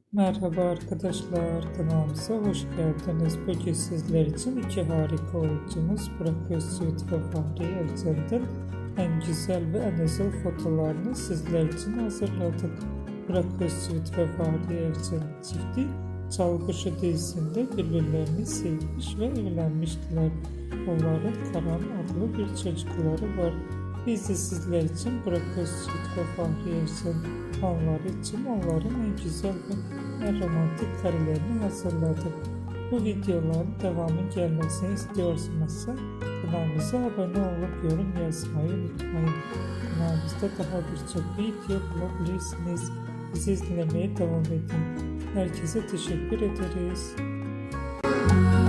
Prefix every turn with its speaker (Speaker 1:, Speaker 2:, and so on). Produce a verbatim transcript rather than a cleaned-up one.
Speaker 1: Merhaba arkadaşlar, kanalımıza hoş geldiniz. Bugün sizler için iki harika oyuncumuz Burak Özçivit ve Fahri Evcen'den en güzel ve en özel fotolarını sizler için hazırladık. Burak Özçivit ve Fahri Evcen çifti Çalgışı dizisinde birbirlerini sevmiş ve evlenmiştiler. Onların Karan adlı bir çocukları var. Biz de sizler için Burak Özçivit ve Fahri Evcen anları için onların en güzel ve en romantik karelerini hazırladık. Bu videoların devamı gelmesini istiyorsanız kanalımıza abone olup yorum yazmayı unutmayın. Kanalımızda daha birçok video bulabilirsiniz. Bizi izlemeye devam edin. Herkese teşekkür ederiz.